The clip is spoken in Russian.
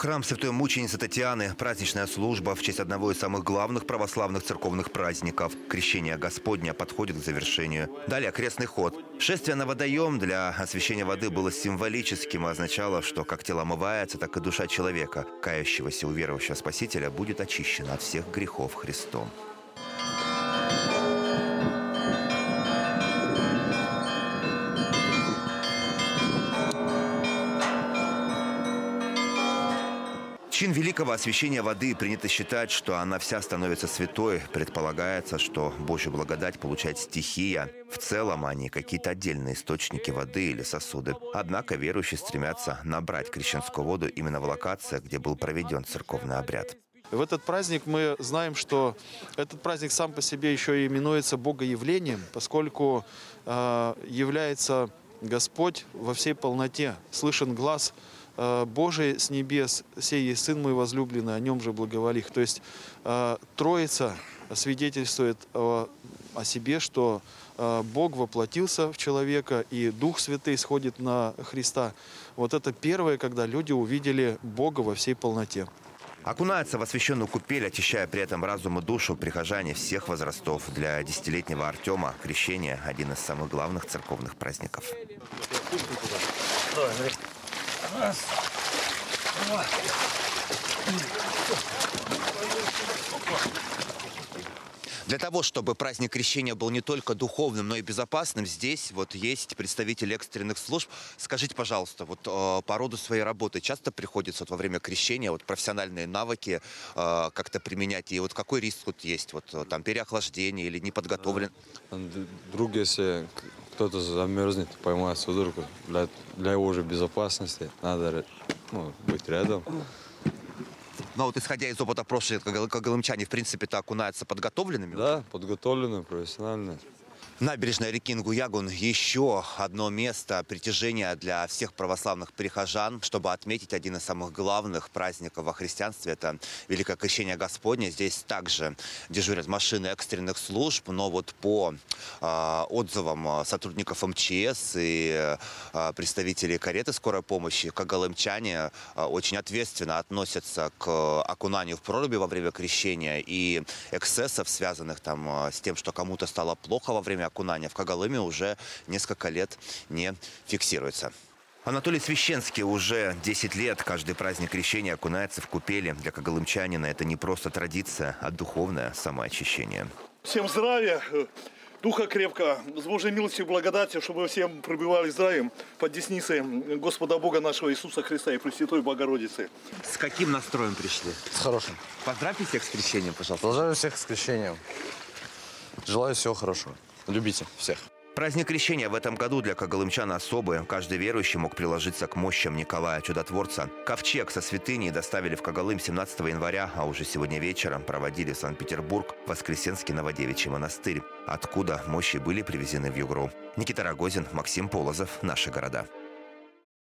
Храм Святой Мученицы Татьяны. Праздничная служба в честь одного из самых главных православных церковных праздников. Крещение Господня подходит к завершению. Далее крестный ход. Шествие на водоем для освящения воды было символическим и означало, что как тело омывается, так и душа человека, кающегося, уверовавшего Спасителя, будет очищена от всех грехов Христом. Чин великого освящения воды принято считать, что она вся становится святой. Предполагается, что Божью благодать получает стихия. В целом, а не какие-то отдельные источники воды или сосуды. Однако верующие стремятся набрать крещенскую воду именно в локациях, где был проведен церковный обряд. В этот праздник мы знаем, что этот праздник сам по себе еще и именуется Богоявлением, поскольку является Господь во всей полноте. Слышен глаз Божий с небес, сей есть Сын мой возлюбленный, о нем же благоволих. То есть Троица свидетельствует о себе, что Бог воплотился в человека, и Дух Святый сходит на Христа. Вот это первое, когда люди увидели Бога во всей полноте. Окунаются в освященную купель, очищая при этом разум и душу прихожане всех возрастов. Для десятилетнего Артема крещение – один из самых главных церковных праздников. Раз, два. Для того, чтобы праздник крещения был не только духовным, но и безопасным, здесь вот есть представители экстренных служб. Скажите, пожалуйста, вот по роду своей работы часто приходится вот во время крещения вот профессиональные навыки как-то применять? И вот какой риск тут есть? Вот там переохлаждение или неподготовлен? Вдруг, если кто-то замерзнет, поймает судорогу, для его же безопасности надо быть рядом. Но вот исходя из опыта прошлых, когалымчане в принципе-то окунаются подготовленными? Да, подготовленные, профессиональные. Набережная реки Нгуягун – еще одно место притяжения для всех православных прихожан, чтобы отметить один из самых главных праздников во христианстве – это Великое Крещение Господне. Здесь также дежурят машины экстренных служб, но вот по отзывам сотрудников МЧС и представителей кареты скорой помощи, когалымчане очень ответственно относятся к окунанию в проруби во время крещения, и эксцессов, связанных там с тем, что кому-то стало плохо во время окунания в Когалыме, уже несколько лет не фиксируется. Анатолий Священский уже 10 лет каждый праздник крещения окунается в купели. Для когалымчанина это не просто традиция, а духовное самоочищение. Всем здравия, духа крепко, с Божьей милостью и благодатью, чтобы всем пребывали здравием под десницей Господа Бога нашего Иисуса Христа и Пресвятой Богородицы. С каким настроем пришли? С хорошим. Поздравьте всех с крещением, пожалуйста. Поздравляю всех с крещением. Желаю всего хорошего. Любите всех. Праздник крещения в этом году для когалымчан особый. Каждый верующий мог приложиться к мощам Николая Чудотворца. Ковчег со святыней доставили в Когалым 17 января, а уже сегодня вечером проводили в Санкт-Петербург Воскресенский Новодевичий монастырь, откуда мощи были привезены в Югру. Никита Рогозин, Максим Полозов. Наши города.